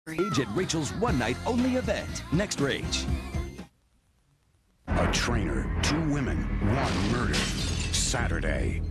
Rage at Rachel's one-night-only event. Next Rage. A trainer, 2 women, 1 murder. Saturday.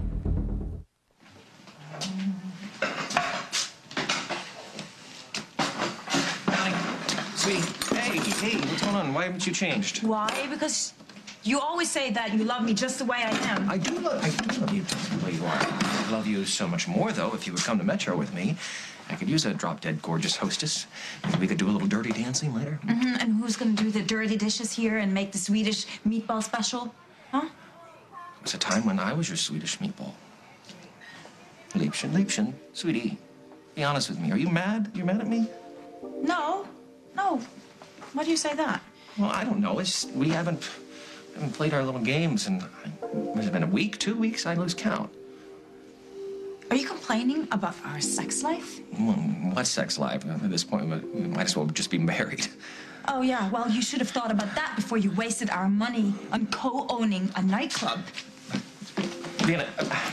Sweetie, hey, what's going on? Why haven't you changed? Why? Because you always say that you love me just the way I am. I do love you the way you are. I love you so much more, though, if you would come to Metro with me. I could use a drop-dead gorgeous hostess. Maybe we could do a little dirty dancing later. And who's gonna do the dirty dishes here and make the Swedish meatball special? Huh? It was a time when I was your Swedish meatball. Liebchen, sweetie, be honest with me. Are you mad? You mad at me? No. Why do you say that? Well, I don't know. It's just we haven't played our little games in, has it been a week, 2 weeks? I lose count. Are you complaining about our sex life? Well, what sex life? At this point, we might as well just be married. Oh, yeah. Well, you should have thought about that before you wasted our money on co-owning a nightclub. Vienna.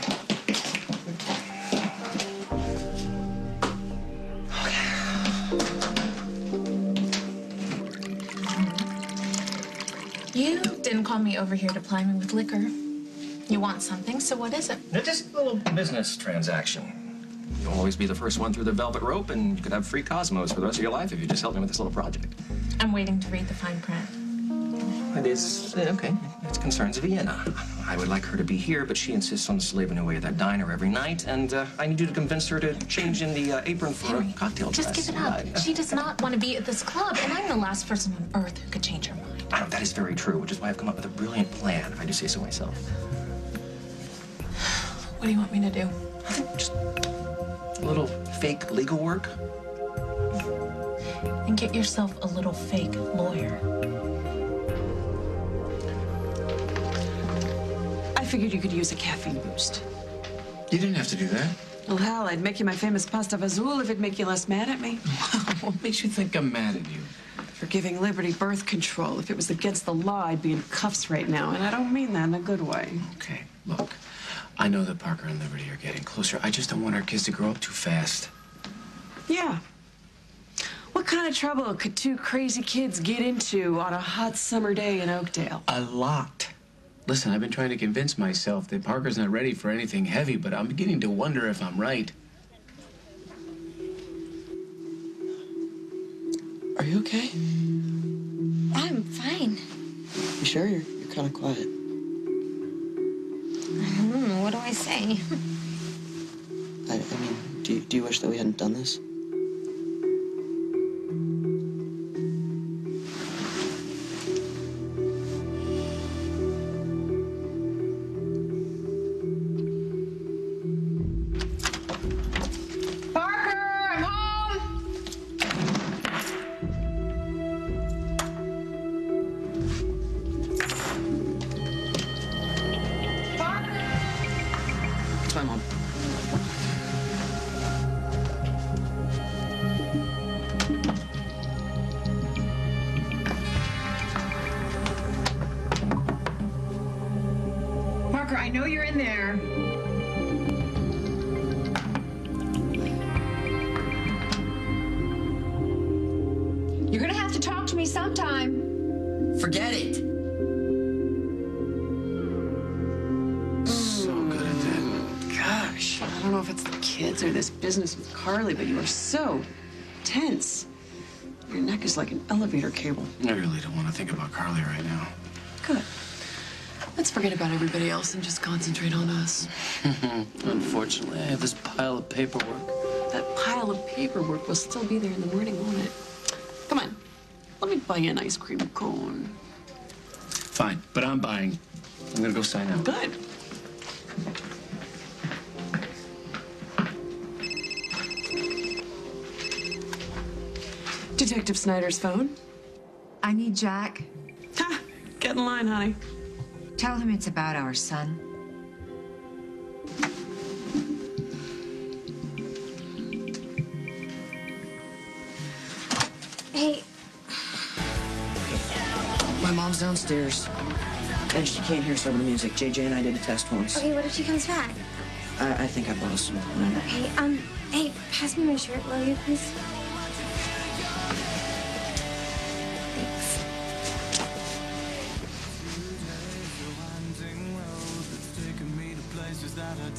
You didn't call me over here to ply me with liquor. You want something, so what is it? Just a little business transaction. You'll always be the first one through the velvet rope, and you could have free Cosmos for the rest of your life if you just help me with this little project. I'm waiting to read the fine print. It is, okay, it concerns Vienna. I would like her to be here, but she insists on slaving away at that diner every night, and I need you to convince her to change in the apron for Henry, a cocktail dress. just give it up. Right. She does not want to be at this club, and I'm the last person on earth who could change her mind. I know, that is very true, which is why I've come up with a brilliant plan, if I do say so myself. What do you want me to do? Just a little fake legal work. And get yourself a little fake lawyer. I figured you could use a caffeine boost. You didn't have to do that. Well, hell, I'd make you my famous pasta fazool if it'd make you less mad at me. What makes you think I'm mad at you? For giving Liberty birth control. If it was against the law, I'd be in cuffs right now, and I don't mean that in a good way. Okay, look. I know that Parker and Liberty are getting closer. I just don't want our kids to grow up too fast. Yeah. What kind of trouble could 2 crazy kids get into on a hot summer day in Oakdale? A lot. Listen, I've been trying to convince myself that Parker's not ready for anything heavy, but I'm beginning to wonder if I'm right. Are you okay? I'm fine. You sure? You're kind of quiet. What do I say? I mean, do you wish that we hadn't done this? My mom. Parker, I know you're in there. You're gonna have to talk to me sometime. Forget it. I don't know if it's the kids or this business with Carly, but you are so tense. Your neck is like an elevator cable. I really don't want to think about Carly right now. Good. Let's forget about everybody else and just concentrate on us. Unfortunately, I have this pile of paperwork. That pile of paperwork will still be there in the morning, won't it? Come on. Let me buy you an ice cream cone. Fine, but I'm buying. I'm gonna go sign out. Good. Detective Snyder's phone. I need Jack. Ha! Get in line, honey. Tell him it's about our son. Hey. My mom's downstairs, and she can't hear some of the music. JJ and I did a test once. Okay, what if she comes back? I think I lost some. Okay, hey, pass me my shirt, will you, please?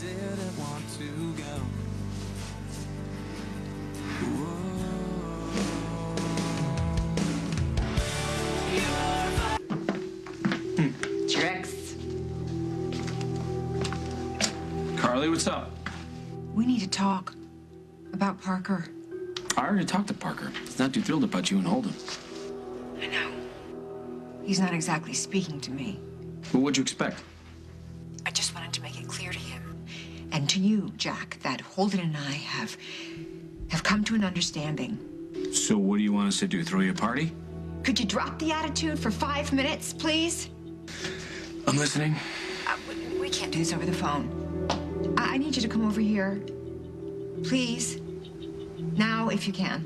didn't want to go. Tricks. Carly, what's up? We need to talk about Parker. I already talked to Parker. He's not too thrilled about you and Holden. I know. He's not exactly speaking to me. Well, what'd you expect? I just wanted to make it clear to him and to you, Jack, that Holden and I have come to an understanding. So what do you want us to do, throw you a party? Could you drop the attitude for 5 minutes, please? I'm listening. We can't do this over the phone. I need you to come over here. Please. Now, if you can.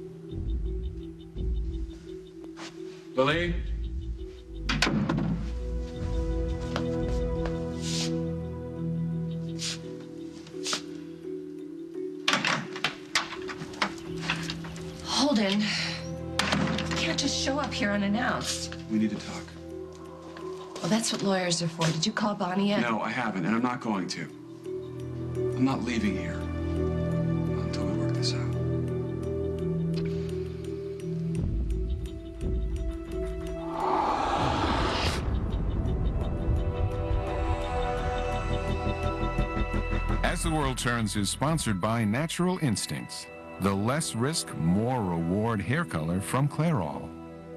Lily? Holden, you can't just show up here unannounced. We need to talk. Well, that's what lawyers are for. Did you call Bonnie yet? No, I haven't, and I'm not going to. I'm not leaving here until we work this out. As the World Turns is sponsored by Natural Instincts, the less risk, more reward hair color from Clairol.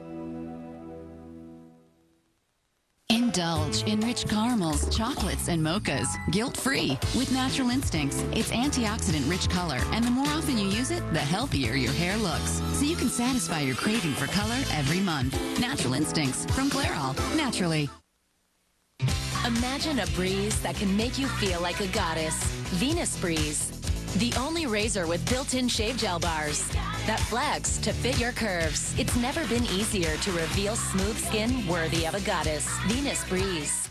Indulge in rich caramels, chocolates, and mochas, guilt-free. With Natural Instincts, it's antioxidant-rich color, and the more often you use it, the healthier your hair looks. So you can satisfy your craving for color every month. Natural Instincts from Clairol, naturally. Imagine a breeze that can make you feel like a goddess. Venus Breeze. The only razor with built-in shave gel bars that flex to fit your curves. It's never been easier to reveal smooth skin worthy of a goddess. Venus Breeze.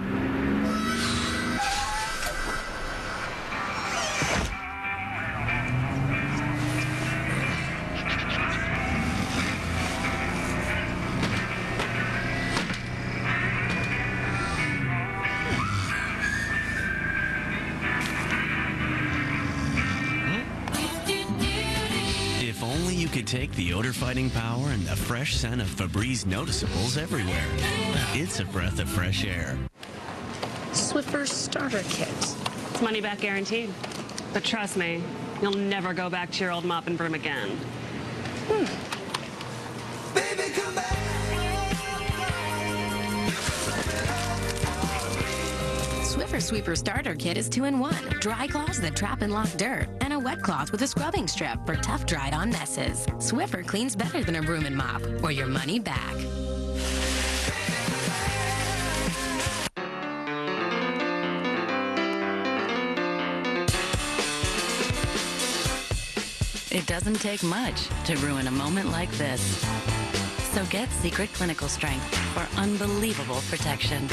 If only you could take the odor-fighting power and the fresh scent of Febreze noticeables everywhere. It's a breath of fresh air. Swiffer Starter Kit. It's money back guaranteed. But trust me, you'll never go back to your old mop and broom again. Swiffer Sweeper Starter Kit is 2-in-1. Dry cloths that trap and lock dirt, and a wet cloth with a scrubbing strip for tough dried-on messes. Swiffer cleans better than a broom and mop, or your money back. It doesn't take much to ruin a moment like this. So get Secret Clinical Strength for unbelievable protection.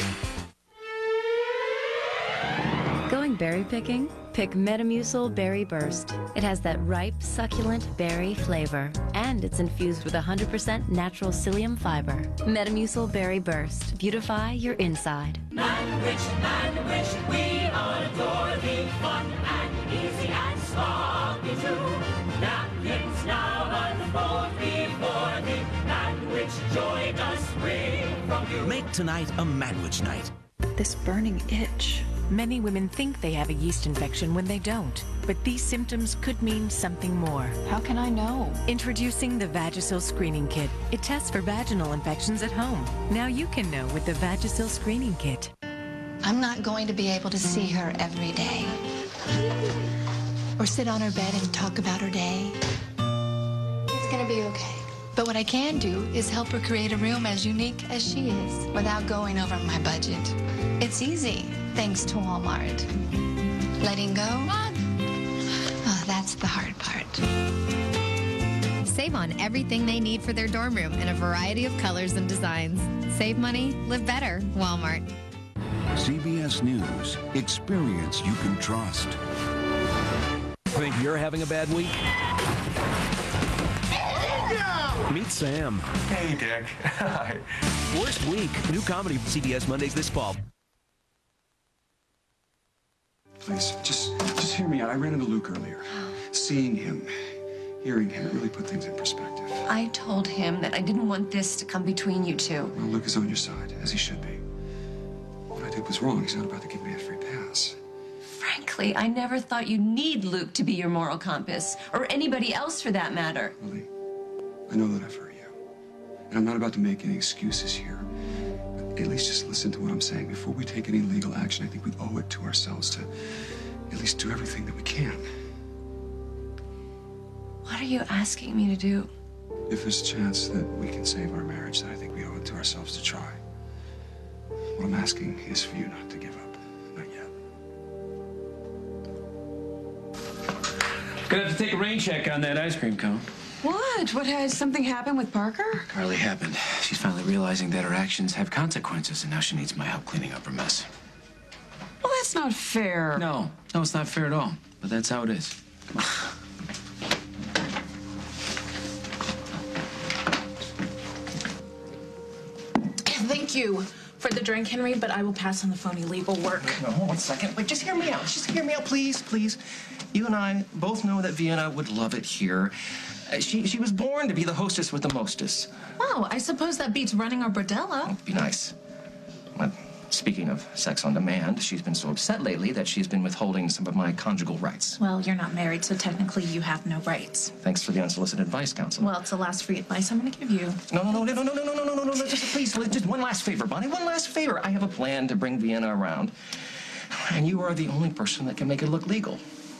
Going berry picking? Pick Metamucil Berry Burst. It has that ripe, succulent berry flavor, and it's infused with 100% natural psyllium fiber. Metamucil Berry Burst. Beautify your inside. Man witch, we adore thee. Fun and easy and sloppy too. Napkins now unfold before thee. Man witch, joy does spring from you. Make tonight a Manwich night. This burning itch. Many women think they have a yeast infection when they don't, but these symptoms could mean something more. How can I know? Introducing the Vagisil Screening Kit. It tests for vaginal infections at home. Now you can know with the Vagisil Screening Kit. I'm not going to be able to see her every day, or sit on her bed and talk about her day. It's gonna be okay. But what I can do is help her create a room as unique as she is without going over my budget. It's easy, thanks to Walmart. Letting go? Oh, that's the hard part. Save on everything they need for their dorm room in a variety of colors and designs. Save money, live better, Walmart. CBS News. Experience you can trust. Think you're having a bad week? Meet Sam. Hey, Dick. Hi. Worst week. New comedy CBS Mondays this fall. Please, just hear me out. I ran into Luke earlier. Seeing him, hearing him, it really put things in perspective. I told him that I didn't want this to come between you two. Well, Luke is on your side, as he should be. What I did was wrong. He's not about to give me a free pass. Frankly, I never thought you'd need Luke to be your moral compass, or anybody else for that matter. Lily, I know that I've hurt you. And I'm not about to make any excuses here. But at least just listen to what I'm saying. Before we take any legal action, I think we owe it to ourselves to at least do everything that we can. What are you asking me to do? If there's a chance that we can save our marriage, then I think we owe it to ourselves to try. What I'm asking is for you not to give up. Not yet. Gonna have to take a rain check on that ice cream cone. What? What, has something happened with Parker? Carly happened. She's finally realizing that her actions have consequences, and now she needs my help cleaning up her mess. Well, that's not fair. No, it's not fair at all. But that's how it is. Come on. Thank you for the drink, Henry, but I will pass on the phony legal work. No, hold on 1 second. Wait, just hear me out. Just hear me out, please, please. You and I both know that Vienna would love it here. She was born to be the hostess with the mostest. Wow, I suppose that beats running our bordello. Be nice. But speaking of sex on demand, she's been so upset lately that she's been withholding some of my conjugal rights. Well, you're not married, so technically you have no rights. Thanks for the unsolicited advice, Counselor. Well, it's the last free advice I'm going to give you. No, just please, just one last favor, Bonnie, one last favor. I have a plan to bring Vienna around, and you are the only person that can make it look legal.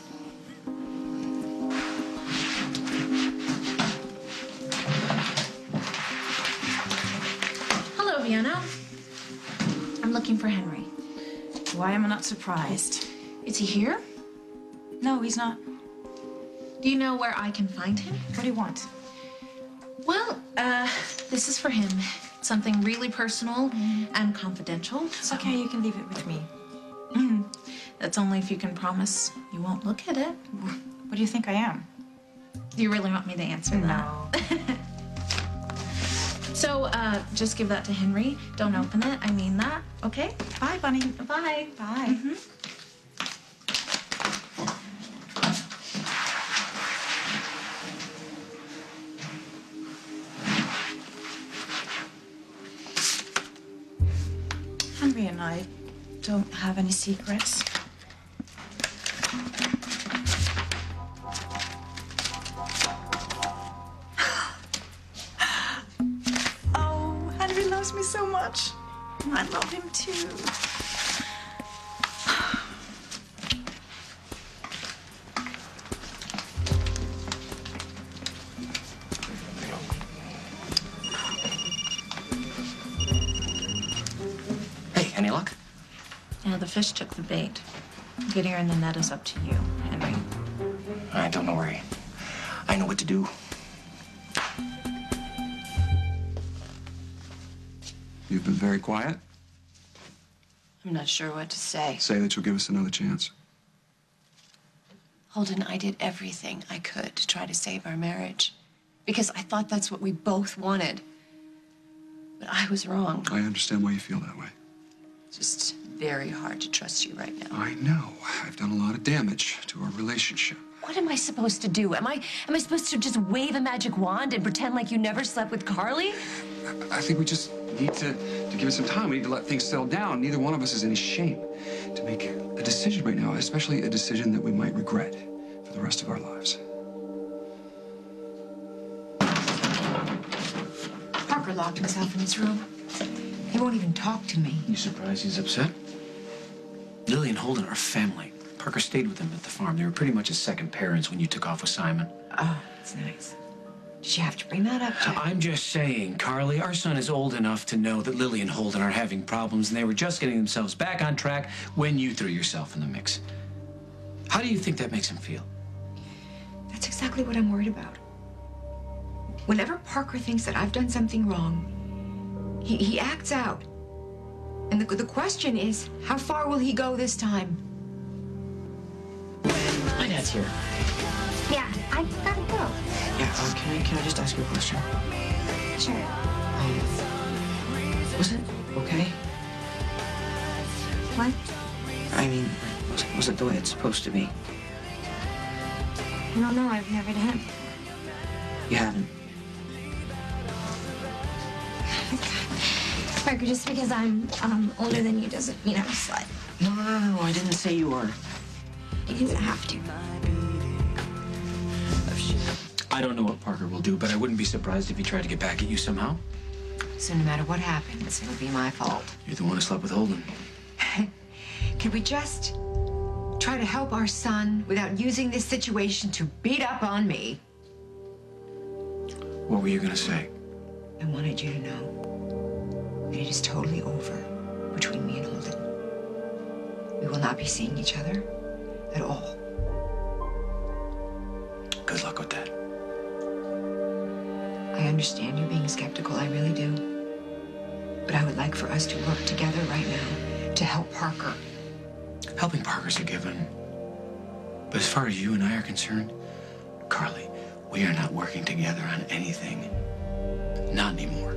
Hello, Vienna. I'm looking for Henry. Why am I not surprised? Is he here? No, he's not. Do you know where I can find him? What do you want? Well, this is for him. Something really personal and confidential. So... Okay, you can leave it with me. That's only if you can promise you won't look at it. What do you think I am? Do you really want me to answer that? No. So, just give that to Henry. Don't open it. I mean that. Okay? Bye, Bunny. Bye. Bye. Henry and I don't have any secrets. Oh, Henry loves me so much. I love him too. Hey, any luck? Yeah, the fish took the bait. Getting her in the net is up to you, Henry. I don't know, worry. I know what to do. You've been very quiet. I'm not sure what to say. Say that you'll give us another chance. Holden, I did everything I could to try to save our marriage because I thought that's what we both wanted. But I was wrong. I understand why you feel that way. It's just very hard to trust you right now. I know. I've done a lot of damage to our relationship. What am I supposed to do? Am I supposed to just wave a magic wand and pretend like you never slept with Carly? I think we just need to give it some time. We need to let things settle down. Neither one of us is in any shape to make a decision right now, especially a decision that we might regret for the rest of our lives. Parker locked himself in his room. He won't even talk to me. You surprised he's upset? Lily and Holden are family. Parker stayed with them at the farm. They were pretty much his second parents when you took off with Simon. Oh, that's nice. Did you have to bring that up, Jack? I'm just saying, Carly, our son is old enough to know that Lily and Holden are having problems, and they were just getting themselves back on track when you threw yourself in the mix. How do you think that makes him feel? That's exactly what I'm worried about. Whenever Parker thinks that I've done something wrong, he acts out. And the question is, how far will he go this time? My dad's here. Yeah, I gotta go. Yeah, can I just ask you a question? Sure. Was it okay? What? I mean, was wasn't the way it's supposed to be. I don't know. I've never done it. You haven't. Parker, just because I'm older than you doesn't mean I'm a slut. No, I didn't say you were. You didn't have to. I don't know what Parker will do, but I wouldn't be surprised if he tried to get back at you somehow. So no matter what happens, it'll be my fault. You're the one who slept with Holden. Can we just try to help our son without using this situation to beat up on me? What were you gonna say? I wanted you to know that it is totally over between me and Holden. We will not be seeing each other at all. Good luck with that. I understand you being skeptical, I really do. But I would like for us to work together right now to help Parker. Helping Parker's a given. But as far as you and I are concerned, Carly, we are not working together on anything. Not anymore.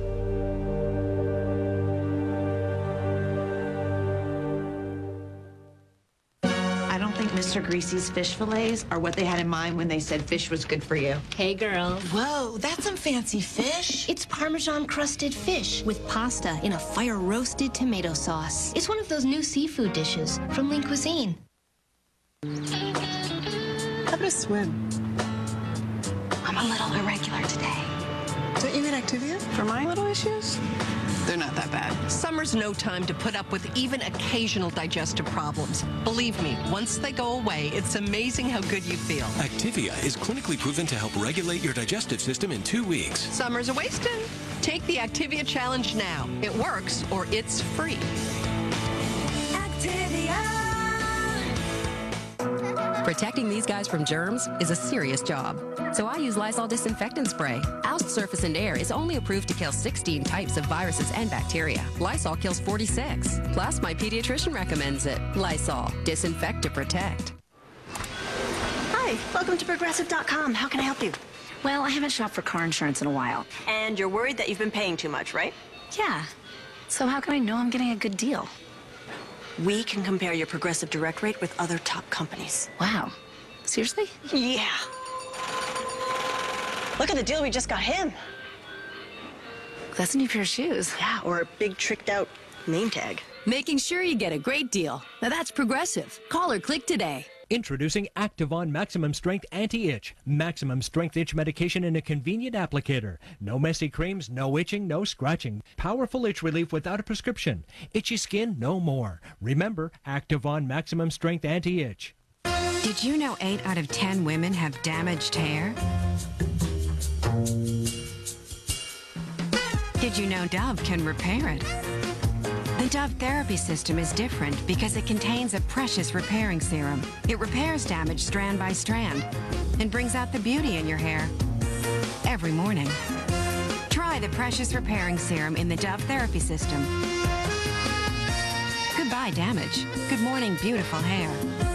I don't think Mr. Greasy's fish fillets are what they had in mind when they said fish was good for you. Hey, girl. Whoa, that's some fancy fish. It's Parmesan-crusted fish with pasta in a fire-roasted tomato sauce. It's one of those new seafood dishes from Lean Cuisine. How about a swim? I'm a little irregular today. Don't you get Activia for my little issues? They're not that bad. Summer's no time to put up with even occasional digestive problems. Believe me, once they go away, it's amazing how good you feel. Activia is clinically proven to help regulate your digestive system in 2 weeks. Summer's a wasting. Take the Activia Challenge now. It works or it's free. Protecting these guys from germs is a serious job. So I use Lysol disinfectant spray. Oust Surface and Air is only approved to kill 16 types of viruses and bacteria. Lysol kills 46. Plus, my pediatrician recommends it. Lysol. Disinfect to protect. Hi, welcome to Progressive.com. How can I help you? Well, I haven't shopped for car insurance in a while. And you're worried that you've been paying too much, right? Yeah. So how can I know I'm getting a good deal? We can compare your Progressive Direct rate with other top companies. Wow. Seriously? Yeah. Look at the deal we just got him. That's a new pair of shoes. Yeah, or a big tricked out name tag. Making sure you get a great deal. Now that's Progressive. Call or click today. Introducing Activon Maximum Strength Anti-Itch. Maximum Strength Itch medication in a convenient applicator. No messy creams, no itching, no scratching. Powerful itch relief without a prescription. Itchy skin, no more. Remember, Activon Maximum Strength Anti-Itch. Did you know 8 out of 10 women have damaged hair? Did you know Dove can repair it? The Dove Therapy System is different because it contains a precious repairing serum. It repairs damage strand by strand and brings out the beauty in your hair every morning. Try the precious repairing serum in the Dove Therapy System. Goodbye, damage. Good morning, beautiful hair.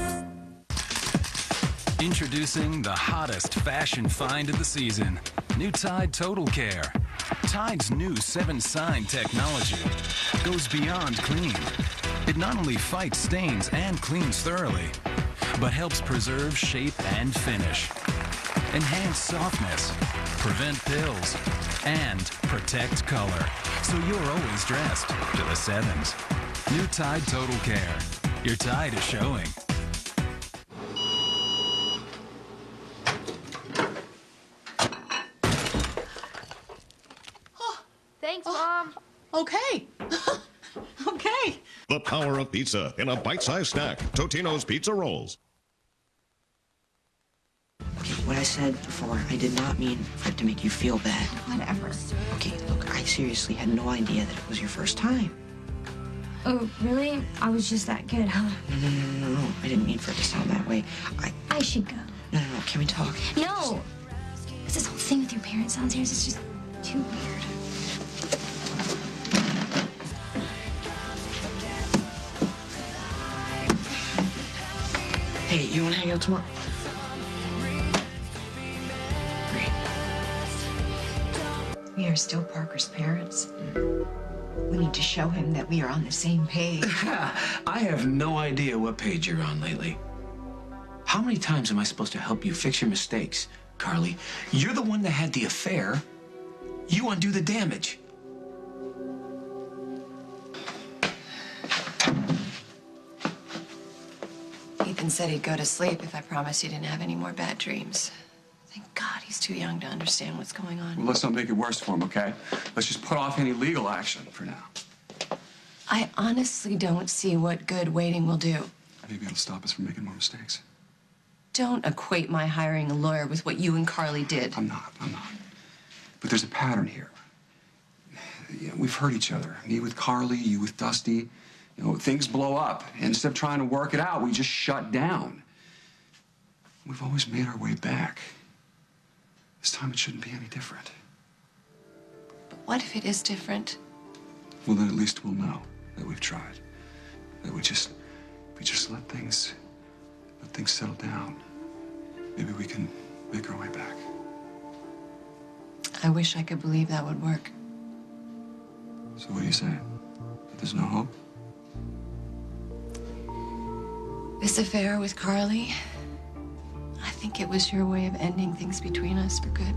Introducing the hottest fashion find of the season. New Tide Total Care. Tide's new 7-sign technology goes beyond clean. It not only fights stains and cleans thoroughly, but helps preserve shape and finish, enhance softness, prevent pills, and protect color, so you're always dressed to the 7s. New Tide Total Care. Your Tide is showing. Thanks, Mom. Okay. Okay. The power of pizza in a bite-sized snack. Totino's Pizza Rolls. Okay, what I said before, I did not mean for it to make you feel bad. Whatever. Okay, look, I seriously had no idea that it was your first time. Oh, really? I was just that good, huh? No. I didn't mean for it to sound that way. I should go. No. Can we talk? No. Because this whole thing with your parents downstairs is just too weird. Hey, you want to hang out tomorrow? Great. We are still Parker's parents. We need to show him that we are on the same page. I have no idea what page you're on lately. How many times am I supposed to help you fix your mistakes, Carly? You're the one that had the affair. You undo the damage. Ethan said he'd go to sleep if I promised he didn't have any more bad dreams. Thank God he's too young to understand what's going on. Well, let's not make it worse for him, okay? Let's just put off any legal action for now. I honestly don't see what good waiting will do. Maybe it'll stop us from making more mistakes. Don't equate my hiring a lawyer with what you and Carly did. I'm not. But there's a pattern here. Yeah, we've hurt each other. Me with Carly, you with Dusty. You know, things blow up. Instead of trying to work it out, we just shut down. We've always made our way back. This time it shouldn't be any different. But what if it is different? Well, then at least we'll know that we've tried. That we just let things settle down. Maybe we can make our way back. I wish I could believe that would work. So what do you say? That there's no hope? This affair with Carly, I think it was your way of ending things between us for good.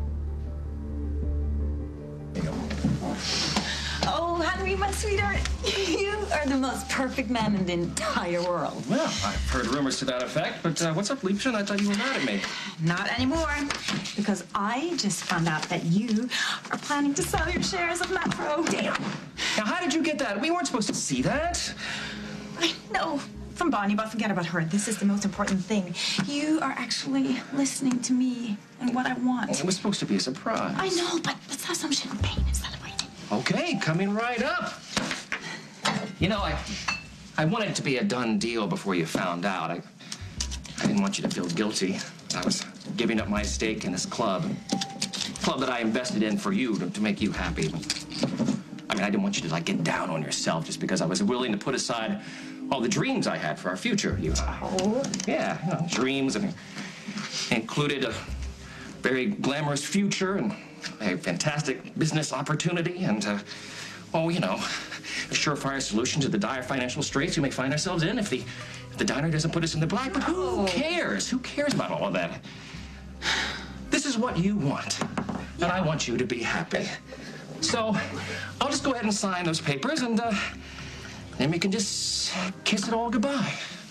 Oh, Henry, my sweetheart, you are the most perfect man in the entire world. Well, I've heard rumors to that effect, but what's up, Liebchen? I thought you were mad at me. Not anymore, because I just found out that you are planning to sell your shares of Metro. Damn. Now, how did you get that? We weren't supposed to see that. I know. From Bonnie, but forget about her. This is the most important thing. You are actually listening to me and what I want. It was supposed to be a surprise. I know, but let's have some champagne and celebrate. Okay, coming right up. You know, I wanted it to be a done deal before you found out. I didn't want you to feel guilty. I was giving up my stake in this club that I invested in for you to make you happy. I mean, I didn't want you to, like, get down on yourself just because I was willing to put aside all the dreams I had for our future, you and I. Oh. Yeah, you know, dreams included a very glamorous future and a fantastic business opportunity and, well, you know, a surefire solution to the dire financial straits we may find ourselves in if the diner doesn't put us in the black. But who cares? Who cares about all of that? This is what you want, and I want you to be happy. So I'll just go ahead and sign those papers, and then we can just kiss it all goodbye.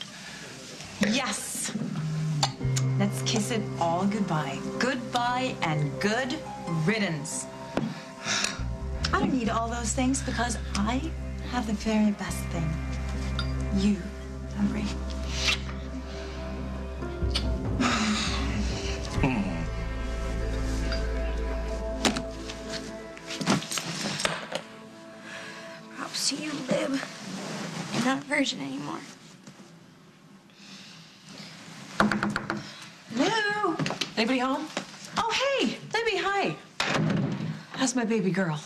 Yes. Let's kiss it all goodbye. Goodbye and good riddance. I don't need all those things because I have the very best thing. You, Henry. Props to you, Lib. You're not a virgin anymore. Hello? Anybody home? Oh, hey, Libby, hi. How's my baby girl?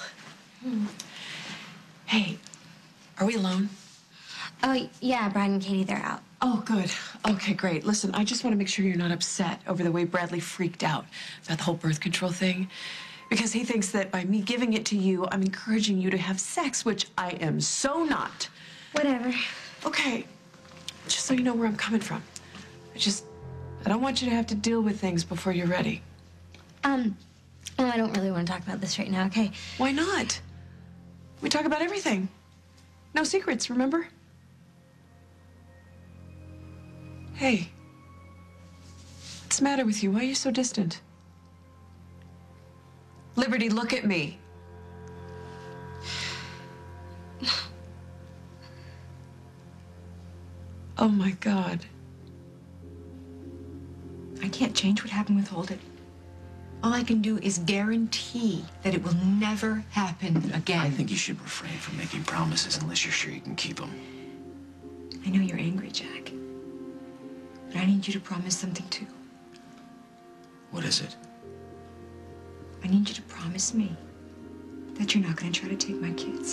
Hey, are we alone? Oh, yeah, Brad and Katie, they're out. Oh, good. Okay, great. Listen, I just want to make sure you're not upset over the way Bradley freaked out about the whole birth control thing. Because he thinks that by me giving it to you, I'm encouraging you to have sex, which I am so not. Whatever. Okay, just so you know where I'm coming from. I don't want you to have to deal with things before you're ready. Oh, I don't really want to talk about this right now, okay? Why not? We talk about everything. No secrets, remember? Hey, what's the matter with you? Why are you so distant? Liberty, look at me. Oh, my God. I can't change what happened with Holden. All I can do is guarantee that it will never happen again. I think you should refrain from making promises unless you're sure you can keep them. I know you're angry, Jack. But I need you to promise something, too. What is it? I need you to promise me that you're not going to try to take my kids.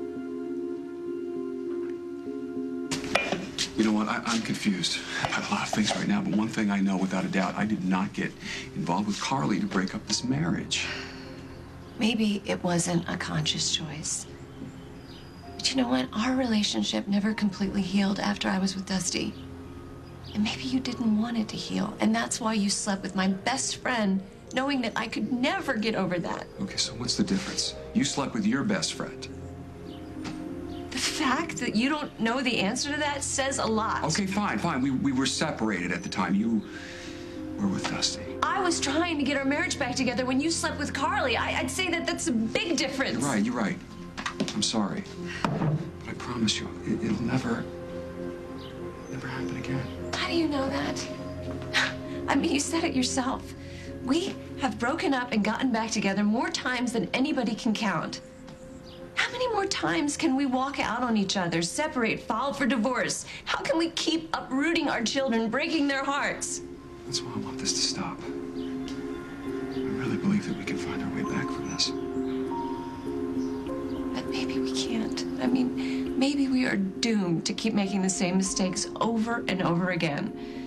You know what? I'm confused about a lot of things right now, but one thing I know without a doubt, I did not get involved with Carly to break up this marriage. Maybe it wasn't a conscious choice. But you know what? Our relationship never completely healed after I was with Dusty. And maybe you didn't want it to heal. And that's why you slept with my best friend, knowing that I could never get over that. Okay, so what's the difference? You slept with your best friend. The fact that you don't know the answer to that says a lot. Okay, fine. We were separated at the time. You were with Dusty. I was trying to get our marriage back together when you slept with Carly. I'd say that that's a big difference. You're right. I'm sorry. But I promise you, it'll never happen again. How do you know that? I mean, you said it yourself. We have broken up and gotten back together more times than anybody can count. How many more times can we walk out on each other, separate, file for divorce? How can we keep uprooting our children, breaking their hearts? That's why I want this to stop. I really believe that we can find our way back from this. But maybe we can't. I mean, maybe we are doomed to keep making the same mistakes over and over again.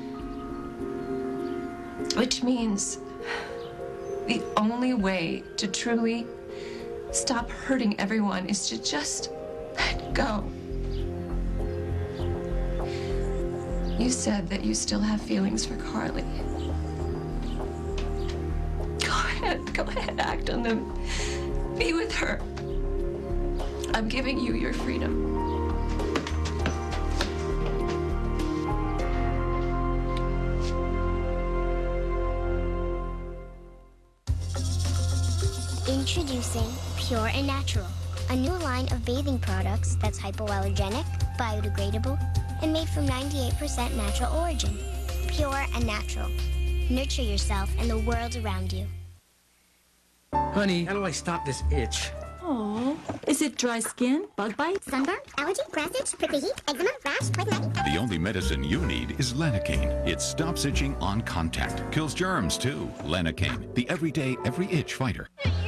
Which means the only way to truly stop hurting everyone is to just let go. You said that you still have feelings for Carly. Go ahead, act on them. Be with her. I'm giving you your freedom. Introducing Pure and Natural, a new line of bathing products that's hypoallergenic, biodegradable, and made from 98% natural origin. Pure and natural. Nurture yourself and the world around you. Honey, how do I stop this itch? Oh, is it dry skin, bug bite, sunburn, allergy, grass itch, prickly heat, eczema, rash, poison ivy? The only medicine you need is Lanacane. It stops itching on contact. Kills germs, too. Lanacane, the everyday, every itch fighter.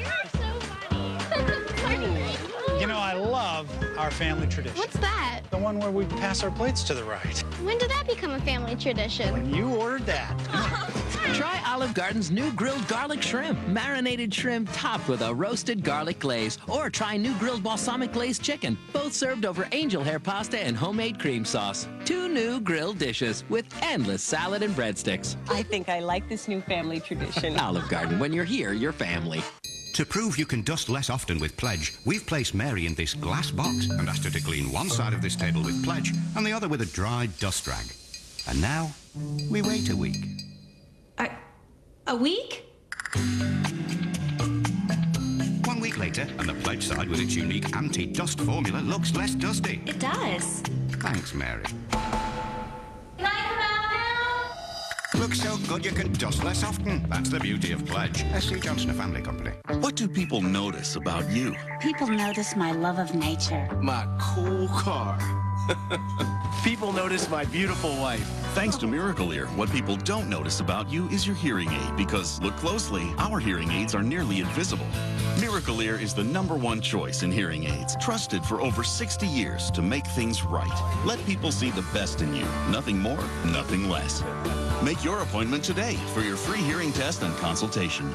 You know, I love our family tradition. What's that? The one where we pass our plates to the right. When did that become a family tradition? When you ordered that. Try Olive Garden's new grilled garlic shrimp. Marinated shrimp topped with a roasted garlic glaze. Or try new grilled balsamic glazed chicken. Both served over angel hair pasta and homemade cream sauce. 2 new grilled dishes with endless salad and breadsticks. I think I like this new family tradition. Olive Garden, when you're here, you're family. To prove you can dust less often with Pledge, we've placed Mary in this glass box and asked her to clean one side of this table with Pledge and the other with a dry dust rag. And now, we wait a week. A week? 1 week later, and the Pledge side with its unique anti-dust formula looks less dusty. It does. Thanks, Mary. Can I come out now? Looks so good you can dust less often. That's the beauty of Pledge. S.C. Johnson, a family company. What do people notice about you? People notice my love of nature. My cool car. People notice my beautiful wife. Thanks to Miracle Ear, what people don't notice about you is your hearing aid, because look closely, our hearing aids are nearly invisible. Miracle Ear is the #1 choice in hearing aids, trusted for over 60 years to make things right. Let people see the best in you. Nothing more, nothing less. Make your appointment today for your free hearing test and consultation.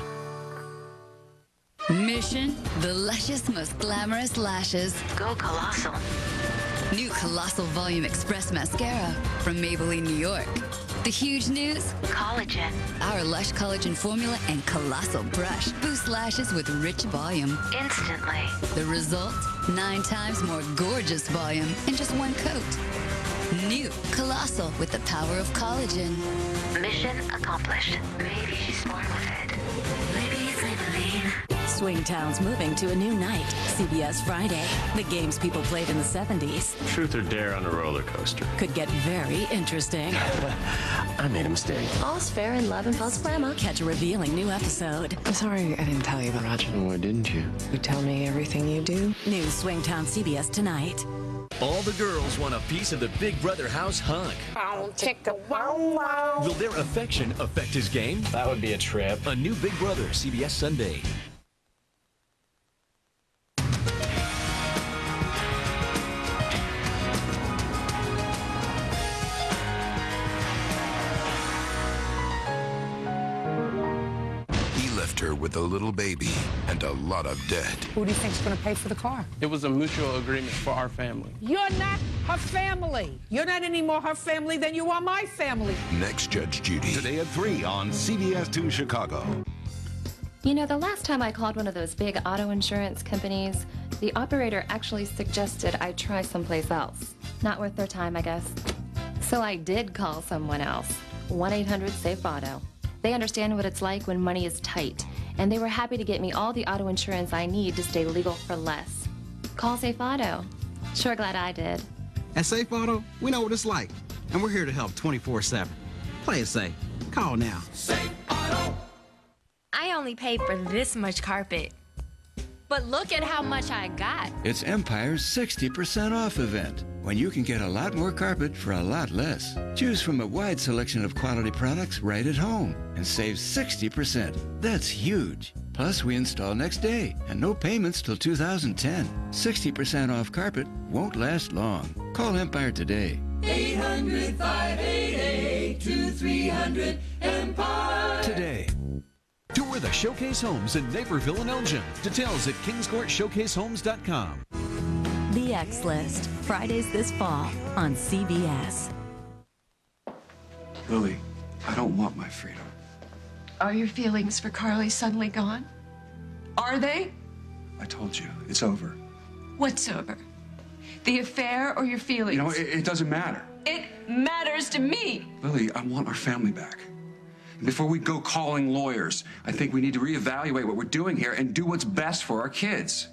Mission: the luscious, most glamorous lashes. Go Colossal. New Colossal Volume Express Mascara from Maybelline, New York. The huge news? Collagen. Our Lush Collagen Formula and Colossal Brush boost lashes with rich volume. Instantly. The result? 9 times more gorgeous volume in just 1 coat. New Colossal with the power of collagen. Mission accomplished. Maybe she's born with it. Maybe it's Maybelline. Swingtown's moving to a new night. CBS Friday. The games people played in the 70s. Truth or dare on a roller coaster. Could get very interesting. I made a mistake. All's fair in love and false glamour. Catch a revealing new episode. I'm sorry I didn't tell you about Roger. Why didn't you? You tell me everything you do. New Swingtown CBS tonight. All the girls want a piece of the Big Brother house hunk. Will their affection affect his game? That would be a trip. A new Big Brother, CBS Sunday. with a little baby and a lot of debt. Who do you think's going to pay for the car? It was a mutual agreement for our family. You're not her family. You're not any more her family than you are my family. Next Judge Judy. Today at 3 on CBS 2 Chicago. You know, the last time I called one of those big auto insurance companies, the operator actually suggested I try someplace else. Not worth their time, I guess. So I did call someone else. 1-800-SAFE-AUTO. They understand what it's like when money is tight, and they were happy to get me all the auto insurance I need to stay legal for less. Call Safe Auto. Sure glad I did. At Safe Auto, we know what it's like, and we're here to help 24/7. Play it safe. Call now. Safe Auto. I only paid for this much carpet. But look at how much I got. It's Empire's 60% off event, when you can get a lot more carpet for a lot less. Choose from a wide selection of quality products right at home and save 60%. That's huge. Plus, we install next day and no payments till 2010. 60% off carpet won't last long. Call Empire today. 800-588-2300 Empire. Today. Tour the Showcase Homes in Naperville and Elgin. Details at kingscourtsshowcasehomes.com. The X List, Fridays this fall on CBS. Lily, I don't want my freedom. Are your feelings for Carly suddenly gone? Are they? I told you, it's over. What's over? The affair or your feelings? You know, it doesn't matter. It matters to me. Lily, I want our family back. Before we go calling lawyers, I think we need to reevaluate what we're doing here and do what's best for our kids.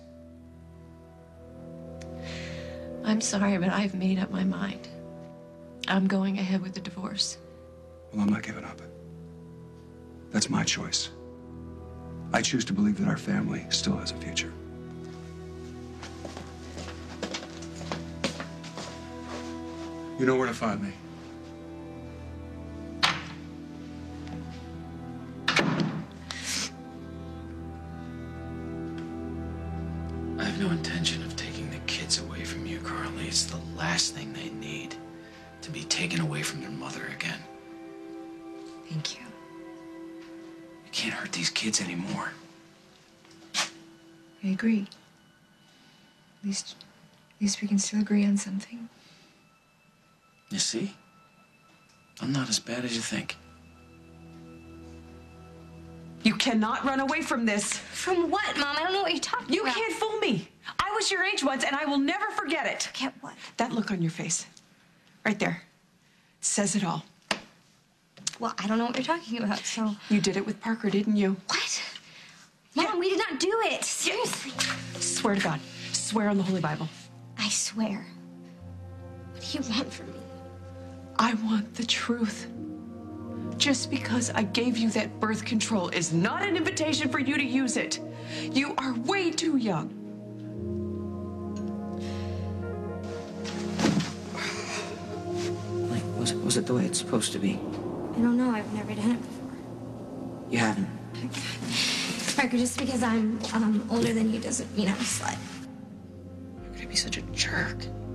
I'm sorry, but I've made up my mind. I'm going ahead with the divorce. Well, I'm not giving up. That's my choice. I choose to believe that our family still has a future. You know where to find me. I have no intention of taking the kids away from you, Carly. It's the last thing they need, to be taken away from their mother again. Thank you. You can't hurt these kids anymore. I agree. At least we can still agree on something. You see? I'm not as bad as you think. You cannot run away from this. From what, Mom? I don't know what you're talking You about. can't fool me. I was your age once, and I will never forget it. Forget what? That look on your face. Right there. Says it all. Well, I don't know what you're talking about, so... You did it with Parker, didn't you? What? Mom, we did not do it. Seriously. Swear to God. Swear on the Holy Bible. I swear. What do you want from me? I want the truth. Just because I gave you that birth control is not an invitation for you to use it. You are way too young. Like, was it the way it's supposed to be? I don't know. I've never done it before. You haven't. Parker, just because I'm older than you doesn't mean I'm a slut. You're gonna be such a jerk.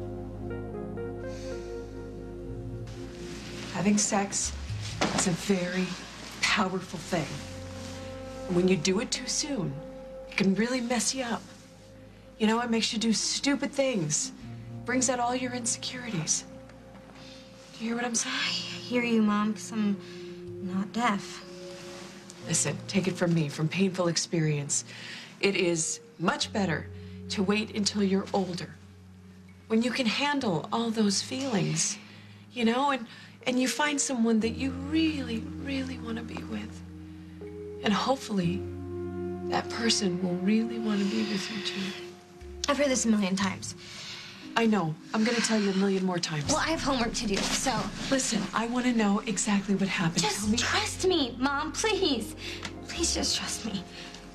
Having sex is a very powerful thing. And when you do it too soon, it can really mess you up. You know, it makes you do stupid things. Brings out all your insecurities. Do you hear what I'm saying? I hear you, Mom, because I'm not deaf. Listen, take it from me, from painful experience. It is much better to wait until you're older, when you can handle all those feelings, you know, and you find someone that you really, really want to be with. And hopefully, that person will really want to be with you, too. I've heard this a million times. I know. I'm going to tell you a million more times. Well, I have homework to do, so... Listen, I want to know exactly what happened. Just trust me, Mom, please. Please just trust me.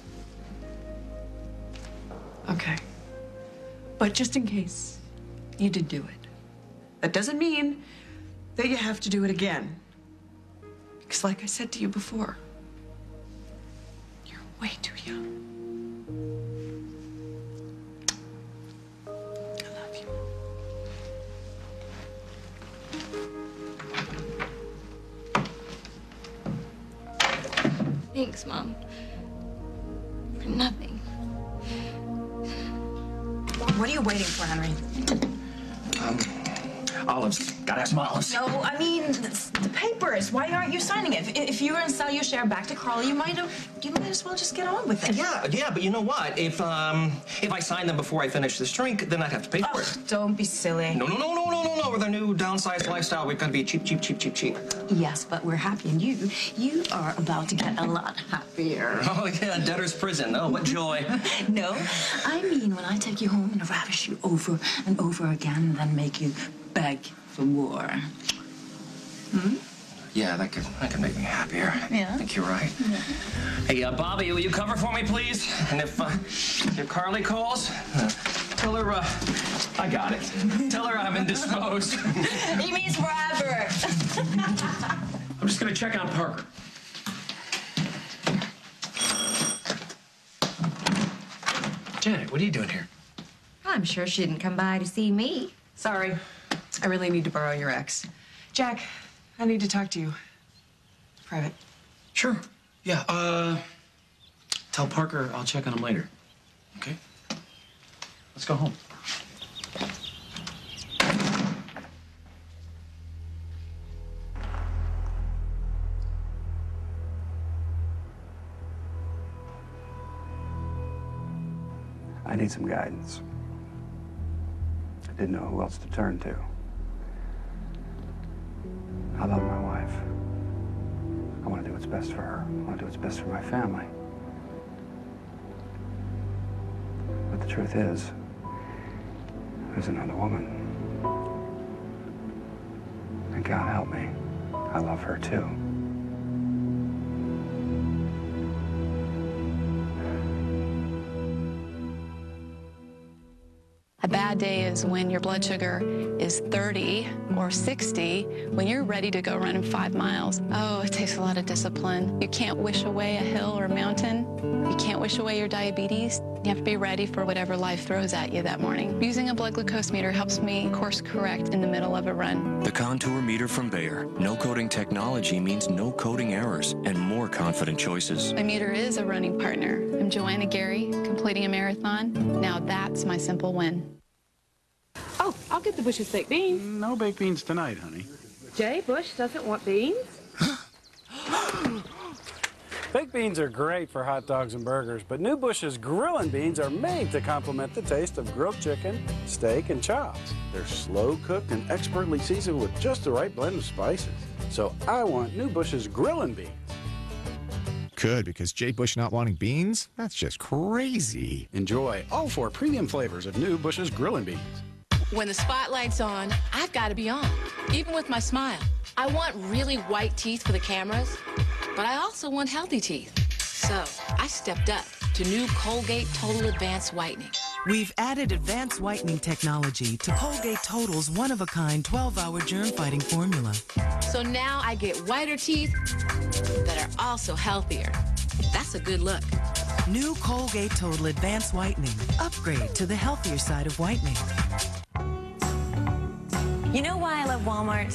Okay. But just in case you did do it, that doesn't mean that you have to do it again. Because like I said to you before, you're way too young. Thanks, Mom. What are you waiting for, Henry? Olives. Gotta have some olives. No, I mean, the papers. Why aren't you signing it? If you were going to sell your share back to Carly, you might as well just get on with it. Yeah, but you know what? If I sign them before I finish this drink, then I'd have to pay for it. Don't be silly. No. With our new downsized lifestyle, we've got to be cheap. Yes, but we're happy, and you are about to get a lot happier. Oh, yeah, debtor's prison. Oh, what joy. No, I mean when I take you home and ravish you over and over again, and then make you beg for more. Yeah, that could make me happier. Yeah. I think you're right. Yeah. Hey, Bobby, will you cover for me, please? And if Carly calls, tell her, I got it. Tell her I'm indisposed. He means forever. I'm just gonna check on Parker. Janet, what are you doing here? I'm sure she didn't come by to see me. Sorry. I really need to borrow your ex. Jack, I need to talk to you. Private. Sure. Yeah, tell Parker I'll check on him later. Okay? Let's go home. I need some guidance. I didn't know who else to turn to. I love my wife. I want to do what's best for her. I want to do what's best for my family. But the truth is, there's another woman. And God help me, I love her too. A bad day is when your blood sugar is 30 or 60, when you're ready to go running 5 miles. Oh, it takes a lot of discipline. You can't wish away a hill or a mountain. You can't wish away your diabetes. You have to be ready for whatever life throws at you that morning. Using a blood glucose meter helps me course correct in the middle of a run. The Contour meter from Bayer. No coding technology means no coding errors and more confident choices. My meter is a running partner. I'm Joanna Gary, completing a marathon. Now that's my simple win. Oh, I'll get the Bush's baked beans. No baked beans tonight, honey. Jay, Bush doesn't want beans? Baked beans are great for hot dogs and burgers, but New Bush's Grillin' Beans are made to complement the taste of grilled chicken, steak, and chops. They're slow cooked and expertly seasoned with just the right blend of spices. So I want New Bush's Grillin' Beans. Could, because Jay Bush not wanting beans? That's just crazy. Enjoy all 4 premium flavors of New Bush's Grillin' Beans. When the spotlight's on, I've got to be on, even with my smile. I want really white teeth for the cameras, but I also want healthy teeth. So I stepped up to new Colgate Total Advanced Whitening. We've added advanced whitening technology to Colgate Total's one-of-a-kind 12-hour germ-fighting formula. So now I get whiter teeth that are also healthier. That's a good look. New Colgate Total Advanced Whitening. Upgrade to the healthier side of whitening. You know why I love Walmart?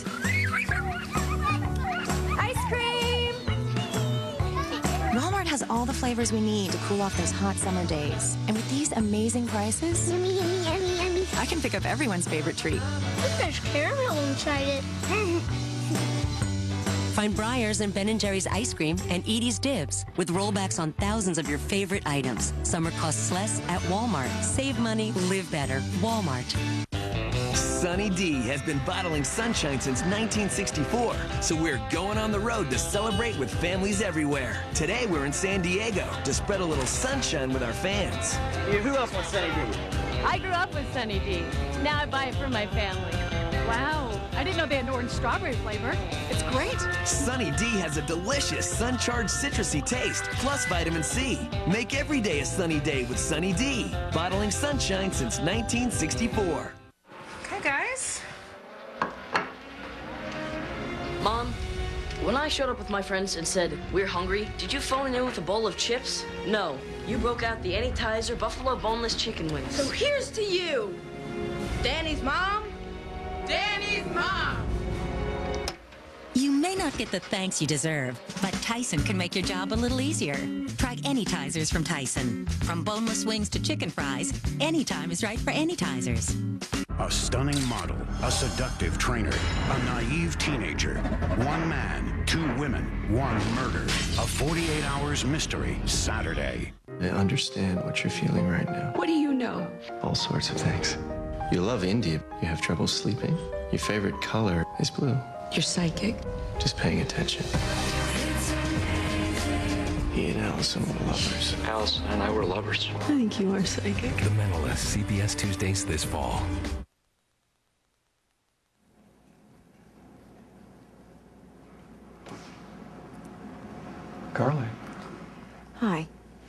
Ice cream! Walmart has all the flavors we need to cool off those hot summer days. And with these amazing prices, yummy, yummy, yummy, yummy. I can pick up everyone's favorite treat. I think there's caramel inside it. Find Breyers and Ben & Jerry's ice cream and Edie's Dibs with rollbacks on thousands of your favorite items. Summer costs less at Walmart. Save money, live better. Walmart. Sunny D has been bottling sunshine since 1964, so we're going on the road to celebrate with families everywhere. Today we're in San Diego to spread a little sunshine with our fans. Who else wants Sunny D? I grew up with Sunny D. Now I buy it for my family. Wow, I didn't know they had an orange strawberry flavor. It's great. Sunny D has a delicious sun-charged citrusy taste, plus vitamin C. Make every day a sunny day with Sunny D. Bottling sunshine since 1964. Okay, guys. Mom, when I showed up with my friends and said, we're hungry, did you phone in with a bowl of chips? No. You broke out the Anytizer Buffalo Boneless Chicken Wings. So here's to you, Danny's mom. Danny's mom. You may not get the thanks you deserve, but Tyson can make your job a little easier. Try any Tizers from Tyson. From boneless wings to chicken fries, any time is right for any Tizers. A stunning model, a seductive trainer, a naive teenager. One man, two women, one murder. A 48 Hours Mystery, Saturday. I understand what you're feeling right now. What do you know? All sorts of things. You love India. You have trouble sleeping. Your favorite color is blue. You're psychic. Just paying attention. He and Allison were lovers. Allison and I were lovers. I think you are psychic. The Mentalist, CBS Tuesdays this fall. Carly. Hi.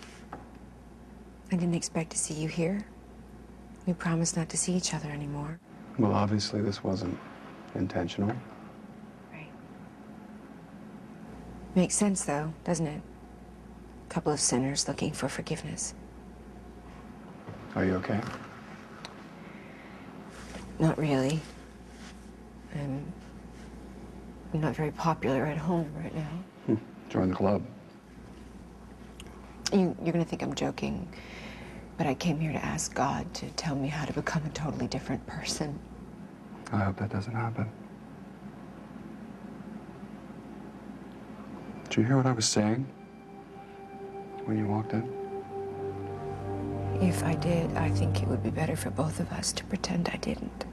I didn't expect to see you here. We promised not to see each other anymore. Well, obviously this wasn't intentional. Makes sense, though, doesn't it? A couple of sinners looking for forgiveness. Are you okay? Not really. I'm not very popular at home right now. Join the club. You're gonna think I'm joking, but I came here to ask God to tell me how to become a totally different person. I hope that doesn't happen. Did you hear what I was saying when you walked in? If I did, I think it would be better for both of us to pretend I didn't.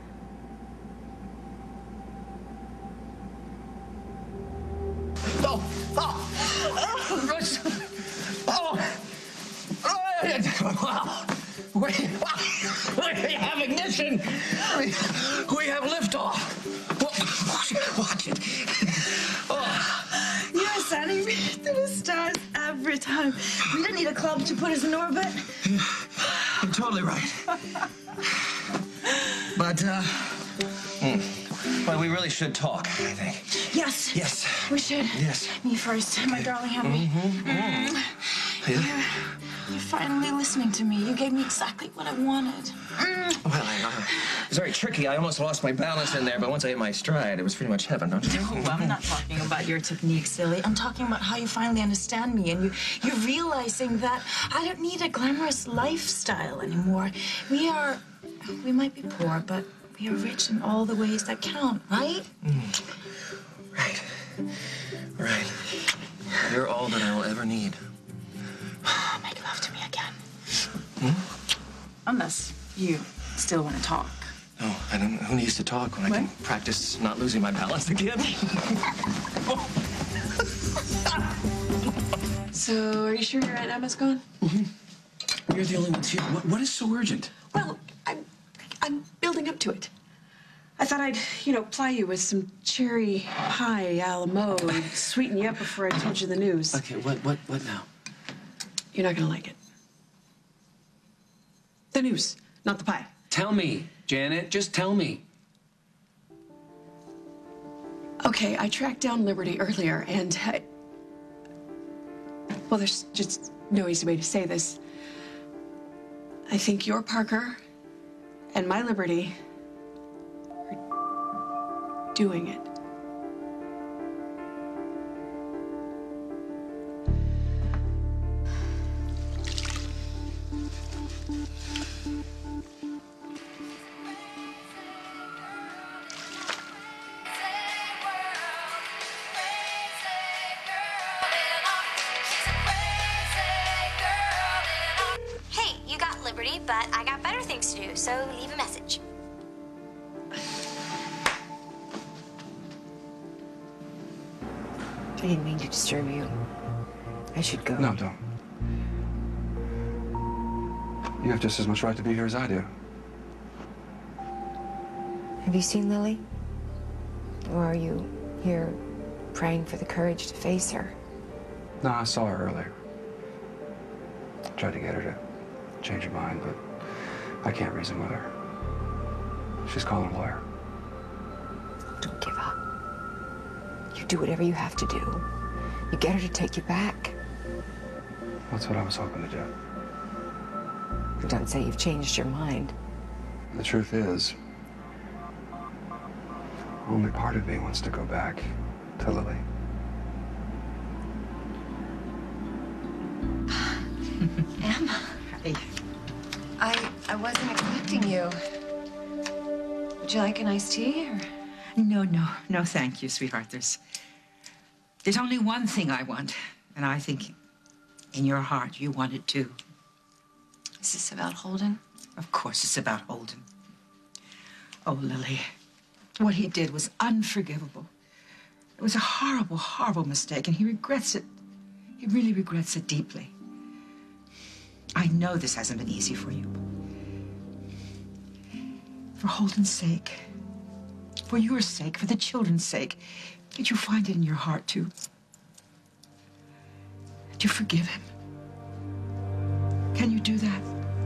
Wow. We have ignition. We have liftoff. Watch it. You're sending me to the stars every time. We didn't need a club to put us in orbit. You're totally right. But, well, we really should talk, I think. Yes. Yes. We should. Yes. Me first, my darling Henry. You're finally listening to me. You gave me exactly what I wanted. Well, it's very tricky. I almost lost my balance in there, but once I hit my stride, it was pretty much heaven, don't you think? No, I'm not talking about your technique, silly. I'm talking about how you finally understand me and you're realizing that I don't need a glamorous lifestyle anymore. We might be poor, but we are rich in all the ways that count, right? Right. You're all that I will ever need. Make love to me again. Unless you still want to talk. No, I don't. Who needs to talk when I can practice not losing my balance again? So, are you sure your Aunt Emma's gone? You're the only ones here. What is so urgent? Well, I'm building up to it. I thought I'd, ply you with some cherry pie a la mode, sweeten you up before I told you the news. Okay, what now? You're not gonna like it. The news, not the pie. Tell me, Janet. Just tell me. Okay, I tracked down Liberty earlier, and well, there's just no easy way to say this. I think your Parker and my Liberty are doing it. But I got better things to do, so leave a message. I didn't mean to disturb you. I should go. No, don't. You have just as much right to be here as I do. Have you seen Lily? Or are you here praying for the courage to face her? No, I saw her earlier. Tried to get her to change her mind, but I can't reason with her. She's calling a lawyer. Don't give up. You do whatever you have to do. You get her to take you back. That's what I was hoping to do. Don't say you've changed your mind. The truth is, only part of me wants to go back to Lily. Emma. Hey. I wasn't expecting you. Would you like an iced tea or? No, thank you, sweetheart. There's only one thing I want, and I think in your heart you want it too. Is this about Holden? Of course it's about Holden. Oh, Lily, what he did was unforgivable. It was a horrible, horrible mistake, and he regrets it. He really regrets it deeply. I know this hasn't been easy for you. For Holden's sake, for your sake, for the children's sake, did you find it in your heart to forgive him? Can you do that?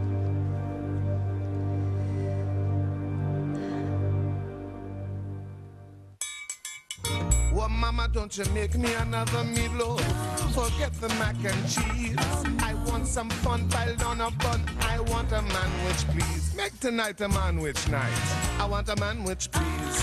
Well, Mama, don't you make me another meatloaf. Forget the mac and cheese. I want some fun piled on a bun. I want a manwich, please. Make tonight a manwich night. I want a manwich, please.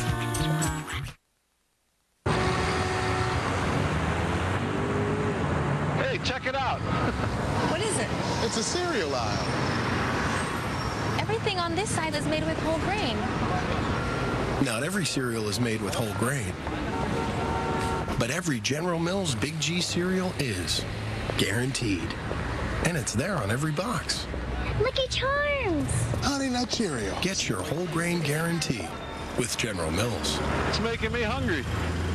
Hey, check it out. What is it? It's a cereal aisle. Everything on this side is made with whole grain. Not every cereal is made with whole grain. But every General Mills Big G cereal is. Guaranteed. And it's there on every box. Lucky Charms! Honey Nut Cheerio. Get your whole grain guarantee with General Mills. It's making me hungry.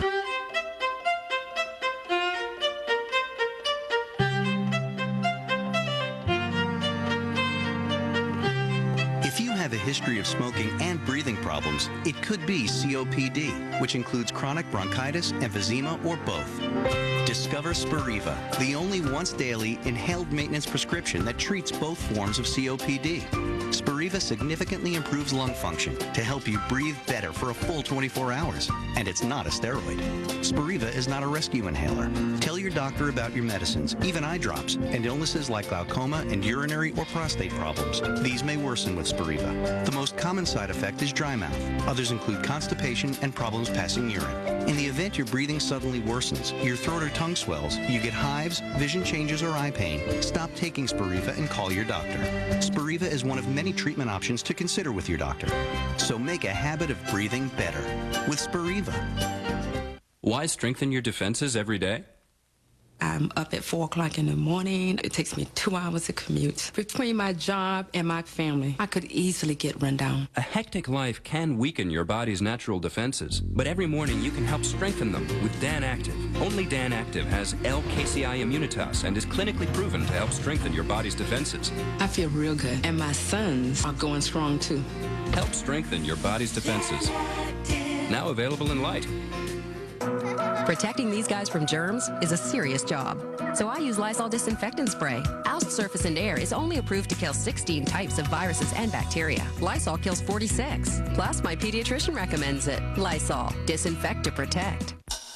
If you have a history of smoking and breathing problems, it could be COPD, which includes chronic bronchitis, emphysema, or both. Discover Spiriva, the only once-daily inhaled maintenance prescription that treats both forms of COPD. Spiriva significantly improves lung function to help you breathe better for a full 24 hours. And it's not a steroid. Spiriva is not a rescue inhaler. Tell your doctor about your medicines, even eye drops, and illnesses like glaucoma and urinary or prostate problems. These may worsen with Spiriva. The most common side effect is dry mouth. Others include constipation and problems passing urine. In the event your breathing suddenly worsens, your throat or tongue swells, you get hives, vision changes, or eye pain, stop taking Spiriva and call your doctor. Spiriva is one of many treatment options to consider with your doctor. So make a habit of breathing better with Spiriva. Why strengthen your defenses every day? I'm up at 4 o'clock in the morning. It takes me 2 hours to commute. Between my job and my family, I could easily get run down. A hectic life can weaken your body's natural defenses, but every morning you can help strengthen them with Dan Active. Only Dan Active has L-KCI Immunitas and is clinically proven to help strengthen your body's defenses. I feel real good, and my sons are going strong too. Help strengthen your body's defenses. Now available in light. Protecting these guys from germs is a serious job. So I use Lysol disinfectant spray. Oust Surface and Air is only approved to kill 16 types of viruses and bacteria. Lysol kills 46. Plus, my pediatrician recommends it. Lysol. Disinfect to protect.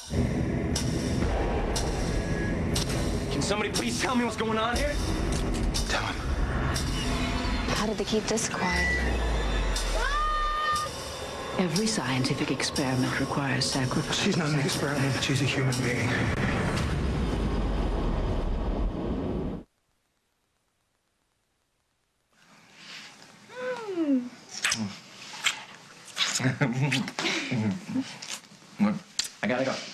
Can somebody please tell me what's going on here? Tell him. How did they keep this quiet? Every scientific experiment requires sacrifice. She's not an experiment. She's a human being. I gotta go.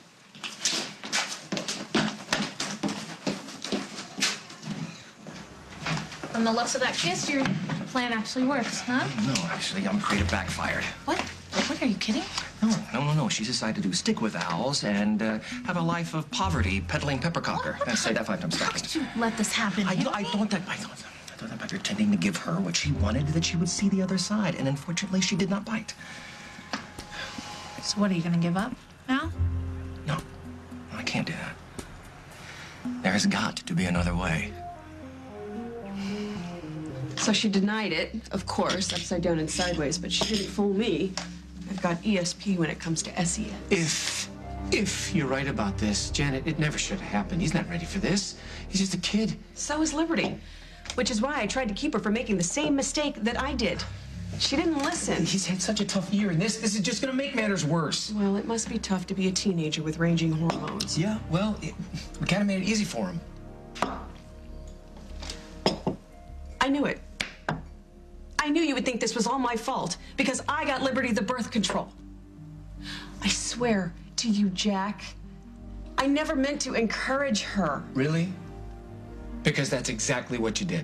From the looks of that kiss, your plan actually works, huh? No, actually, I'm afraid it backfired. What? Are you kidding? No. She decided to stick with owls and have a life of poverty peddling peppercocker. And say that 5 times fast. How could you let this happen? I thought that by pretending to give her what she wanted, that she would see the other side. And unfortunately, she did not bite. So what, are you gonna give up now? No, I can't do that. There's got to be another way. So she denied it, of course, upside down and sideways, but she didn't fool me. I've got ESP when it comes to SES. If you're right about this, Janet, it never should have happened. He's not ready for this. He's just a kid. So is Liberty, which is why I tried to keep her from making the same mistake that I did. She didn't listen. He's had such a tough year, and this is just gonna make matters worse. Well, it must be tough to be a teenager with raging hormones. Yeah, well, we kind of made it easy for him. I knew it. I knew you would think this was all my fault because I got Liberty the birth control. I swear to you, Jack, I never meant to encourage her. Really? Because that's exactly what you did.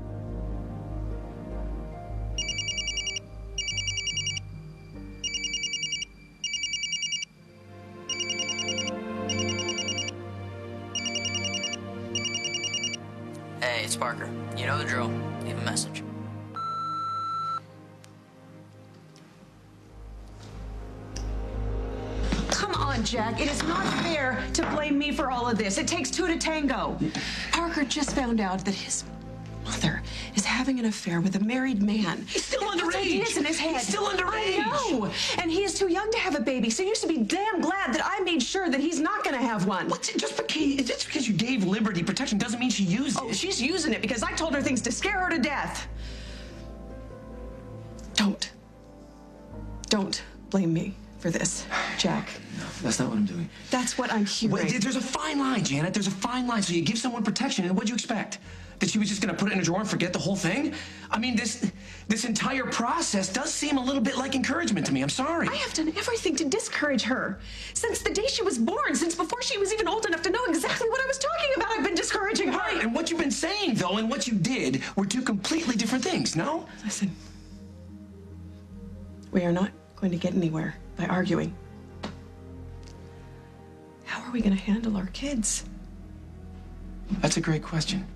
Hey, it's Parker. You know the drill. Leave a message. Come on, Jack. It is not fair to blame me for all of this. It takes two to tango. Parker just found out that his mother is having an affair with a married man. He's still That's underage. ideas in his head. He's still underage. I know. And he is too young to have a baby, so you should be damn glad that I made sure that he's not going to have one. What's it, just because you gave Liberty protection doesn't mean she used it. Oh, she's using it because I told her things to scare her to death. Don't blame me for this, Jack. No, that's not what I'm doing. That's what I'm hearing. Wait, there's a fine line, Janet. There's a fine line. So you give someone protection, and what'd you expect? That she was just gonna put it in a drawer and forget the whole thing? I mean, this entire process does seem a little bit like encouragement to me. I'm sorry. I have done everything to discourage her. Since the day she was born, since before she was even old enough to know exactly what I was talking about, I've been discouraging her. Right, and what you've been saying, though, and what you did were two completely different things, no? Listen, we are not going to get anywhere by arguing. How are we going to handle our kids? That's a great question.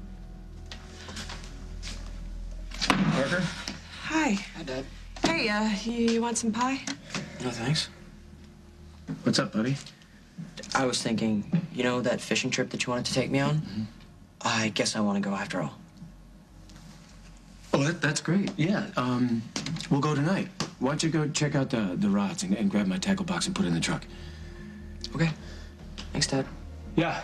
Parker? Hi. Hi, Dad. Hey, you want some pie? No, thanks. What's up, buddy? I was thinking, you know that fishing trip that you wanted to take me on? Mm-hmm. I guess I want to go after all. Oh, that's great. Yeah, we'll go tonight. Why don't you go check out the rods and grab my tackle box and put it in the truck? Okay. Thanks, Dad. Yeah.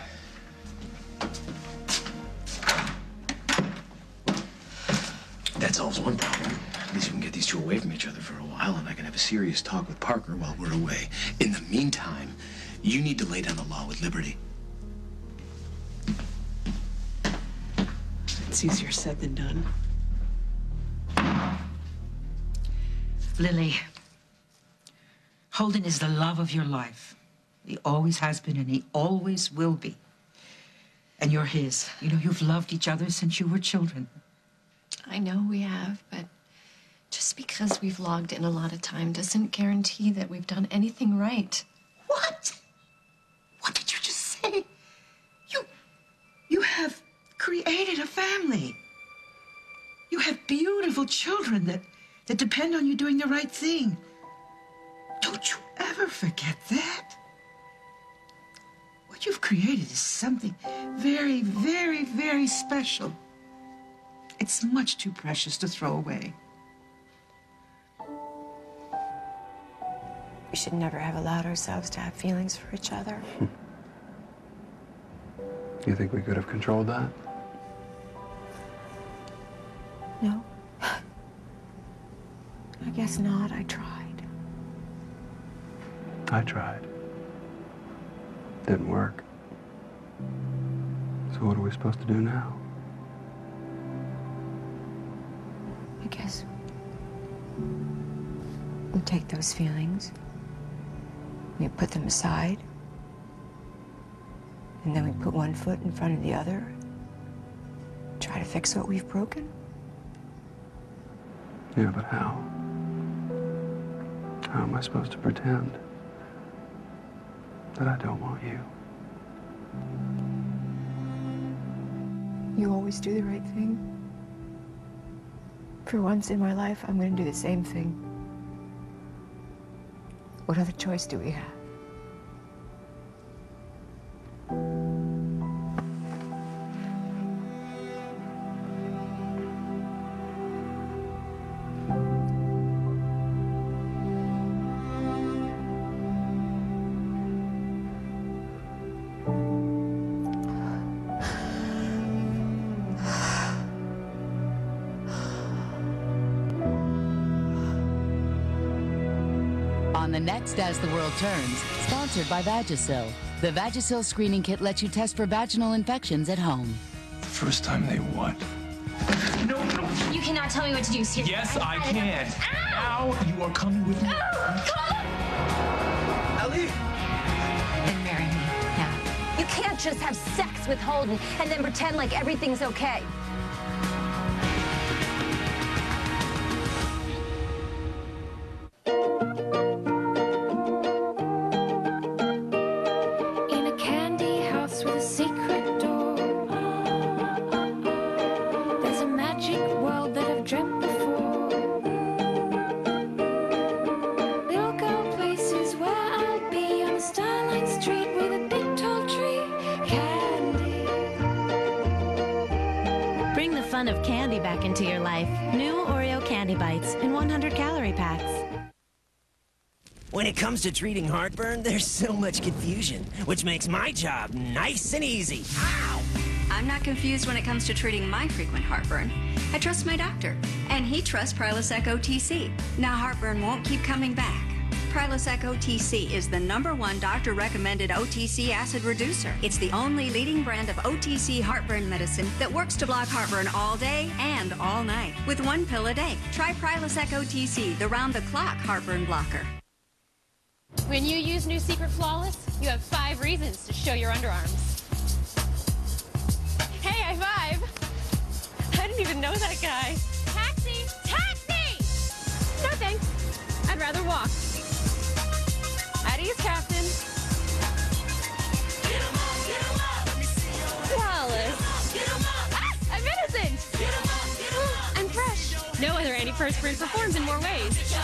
That solves one problem. At least we can get these two away from each other for a while, and I can have a serious talk with Parker while we're away. In the meantime, you need to lay down the law with Liberty. It's easier said than done. Lily, Holden is the love of your life. He always has been, and he always will be. And you're his. You know, you've loved each other since you were children. I know we have, but just because we've logged in a lot of time doesn't guarantee that we've done anything right. What? What did you just say? You have created a family. You have beautiful children that depend on you doing the right thing. Don't you ever forget that. What you've created is something very, very, very special. It's much too precious to throw away. We should never have allowed ourselves to have feelings for each other. You think we could have controlled that? No. I guess not. I tried. I tried. Didn't work. So what are we supposed to do now? I guess we take those feelings, we put them aside, and then we put one foot in front of the other, try to fix what we've broken. Yeah, but how? How am I supposed to pretend that I don't want you? You always do the right thing. For once in my life, I'm going to do the same thing. What other choice do we have? the next As the World Turns, sponsored by Vagisil. The Vagisil screening kit lets you test for vaginal infections at home. First time they what? No. You cannot tell me what to do, seriously. Yes, I can. Now you are coming with me. Ellie! Then marry me now. You can't just have sex with Holden and then pretend like everything's okay. In a candy house with a secret door, there's a magic world that I've dreamt before. We'll go places where I'll be on a starlight street with a big tall tree. Candy. Bring the fun of candy back into your life. New Oreo Candy Bites in 100-calorie packs. When it comes to treating heartburn, there's so much confusion, which makes my job nice and easy. Ow! I'm not confused when it comes to treating my frequent heartburn. I trust my doctor, and he trusts Prilosec OTC. Now heartburn won't keep coming back. Prilosec OTC is the #1 doctor-recommended OTC acid reducer. It's the only leading brand of OTC heartburn medicine that works to block heartburn all day and all night with 1 pill a day. Try Prilosec OTC, the round-the-clock heartburn blocker. When you use New Secret Flawless, you have 5 reasons to show your underarms. Hey, high five! I didn't even know that guy. Taxi! Taxi! No thanks. I'd rather walk. At ease, Captain. Flawless. Ah, I'm innocent! I'm fresh. No other antiperspirant performs in more ways.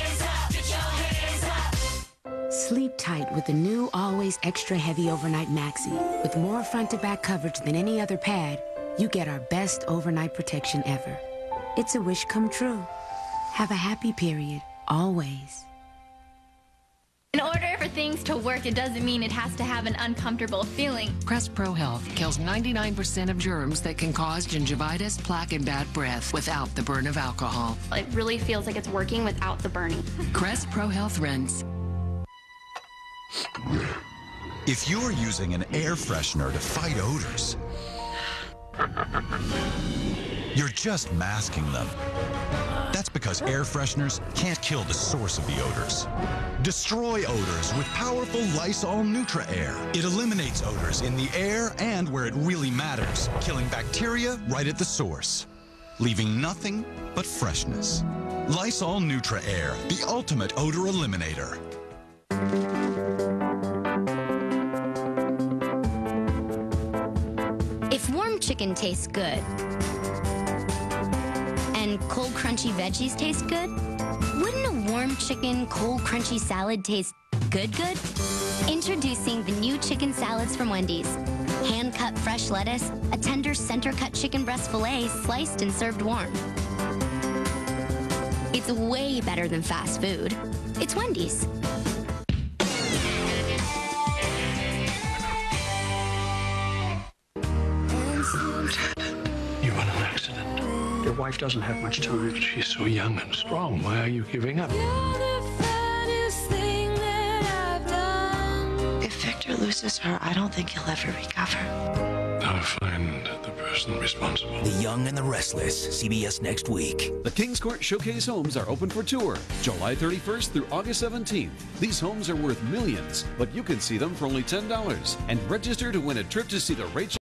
Sleep tight with the new Always Extra Heavy Overnight Maxi. With more front-to-back coverage than any other pad, you get our best overnight protection ever. It's a wish come true. Have a happy period, always. In order for things to work, it doesn't mean it has to have an uncomfortable feeling. Crest Pro Health kills 99% of germs that can cause gingivitis, plaque, and bad breath without the burn of alcohol. It really feels like it's working without the burning. Crest Pro Health Rinse. If you're using an air freshener to fight odors, you're just masking them. That's because air fresheners can't kill the source of the odors. Destroy odors with powerful Lysol Neutra Air. It eliminates odors in the air and where it really matters, killing bacteria right at the source, leaving nothing but freshness. Lysol Neutra Air, the ultimate odor eliminator. If warm chicken tastes good and cold crunchy veggies taste good, wouldn't a warm chicken cold crunchy salad taste good? Introducing the new chicken salads from Wendy's. Hand-cut fresh lettuce, a tender center-cut chicken breast fillet sliced and served warm. It's way better than fast food. It's Wendy's. You had an accident. Your wife doesn't have much time. She's so young and strong. Why are you giving up? If Victor loses her, I don't think he'll ever recover. I'll find the person responsible. The Young and the Restless, CBS next week. The Kings Court Showcase homes are open for tour July 31st through August 17th. These homes are worth millions, but you can see them for only $10 and register to win a trip to see the Rachel